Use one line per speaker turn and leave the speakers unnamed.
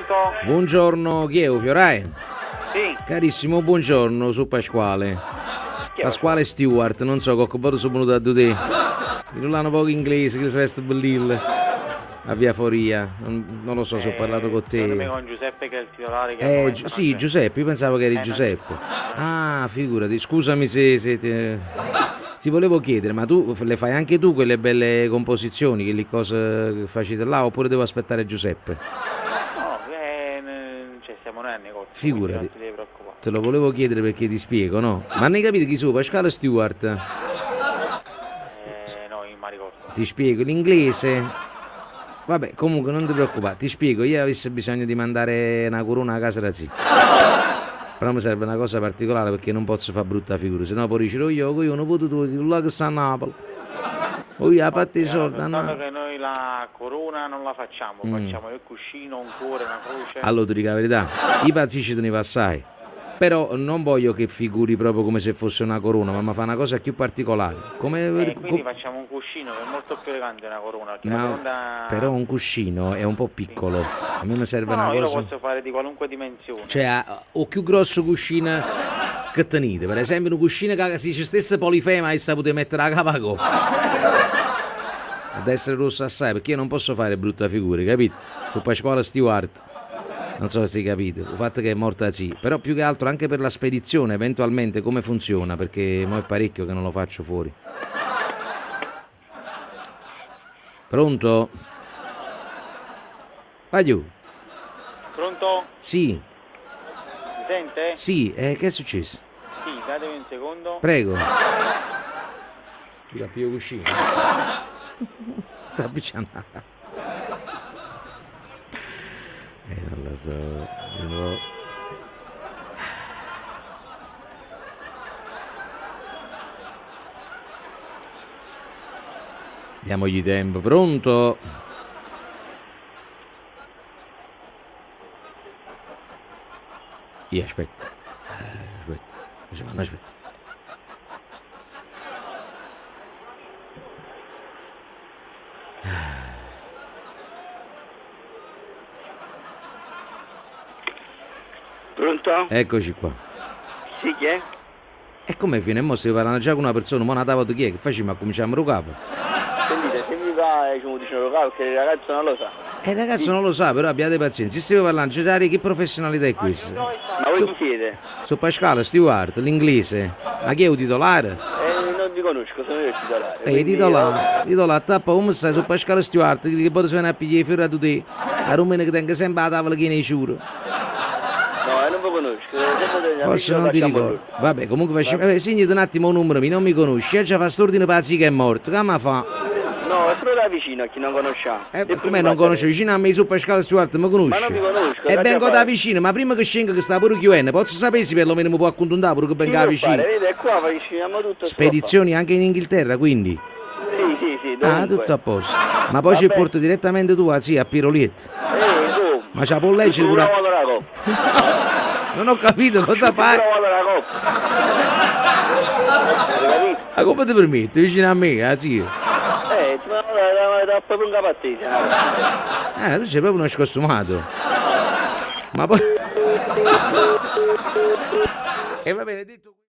Pronto?
Buongiorno, chi è Fiorai?
Sì.
Carissimo, buongiorno, su Pasquale.
Chi è?
Pasquale Stewart, non so, cocco sono venuto a te. Mi parlano poco inglese, che si veste bellille. A via Foria, non lo so se ho parlato con
Secondo me
te.
con Giuseppe che è il titolare che al momento non
Sì,
c'è.
Giuseppe, io pensavo che eri
non
Giuseppe.
c'è.
Ah, figurati, scusami se ti volevo chiedere, ma tu le fai anche tu quelle belle composizioni, che cose che facete là, oppure devo aspettare Giuseppe?
No, cioè siamo noi al negozio.
Figurati.
Non ti devi preoccupare.
Te lo volevo chiedere perché ti spiego, no? Ma ne capite chi sono? Pasquale Stewart?
No, io mi ricordo.
Ti spiego l'inglese. Vabbè, comunque non ti preoccupare, ti spiego, io avessi bisogno di mandare una corona a casa da zio. Però mi serve una cosa particolare perché non posso fare brutta figura, sennò poi dicevo io non potuto là che sta a Napoli. Poi ha fatto i soldi a
Soltanto
Napoli.
che noi la corona non la facciamo, facciamo il cuscino, un cuore, una croce.
Allora ti dico la verità, i pazzi ci tenevo assai. Però non voglio che figuri proprio come se fosse una corona, ma mi fa una cosa più particolare.
Quindi facciamo un cuscino che è molto più elegante di una corona. Perché la corona...
Però un cuscino è un po' piccolo. A me mi serve una
No, io lo
cosa.
posso fare di qualunque dimensione.
Cioè, o più grosso cuscino che tenete. Per esempio, un cuscino che se ci stesse Polifema e sa potete mettere a capo. Ad essere rosso assai, perché io non posso fare brutta figura, capito? Su Pasquale Stewart. Non so se capite, il fatto che è morta sì, però più che altro anche per la spedizione, eventualmente come funziona, perché mo è parecchio che non lo faccio fuori. Pronto? Vai giù.
Pronto?
Sì,
Mi sente?
sì, che è successo?
Sì, datemi un secondo.
Prego. Dica più cuscino. Sta avvicinando. Non lo so, diamogli tempo, pronto? Io aspetta. Aspetta.
Pronto?
Eccoci qua.
Sì, chi è?
E come fine? Mo stai parlando già con una persona, mo una chi è? Che facciamo? Cominciamo a capo.
Sentite, se mi va, diciamo, locale, perché il ragazzo non lo sa.
Il ragazzo non lo sa, però abbiate pazienza. Se stiamo parlando, Gerari, che professionalità è questa?
Ma voi chi siete?
Su Pasquale Stewart, l'inglese. Ma chi è un titolare?
Non vi conosco, sono io il titolare.
Il titolare, tappa come stai su Pasquale Stewart, che poi si viene a pigliare i fiori a tutti. La rumena che tenga sempre la tavola che ne ciuro.
No, non vi conosco.
Forse non ti ricordo. Vabbè, comunque facciamo. Segnati un attimo un numero, non mi conosci. E già fa st'ordine pazzi che è morto. Che ma fa?
No, è solo da vicino a chi non conosciamo.
Come non conosco? Vicino a me su Pasquale Stewart mi conosci?
Ma non vi conosco.
E vengo da vicino, ma prima che scenga che sta pure chiudendo, posso sapere se perlomeno mi può accontentare pure che venga da vicino?
Vedi, qua viciniamo tutto.
Spedizioni anche in Inghilterra, quindi?
Sì,
Ah, tutto a posto. Ma poi ci porto direttamente tu a Piroliet.
tu.
Ma ce la può leggere pure? Non ho capito cosa fai. Ma come ti permetti? Vicino a me, zio?
Ti da proprio un capattese.
Tu sei proprio uno scostumato. Ma poi... E va bene, detto...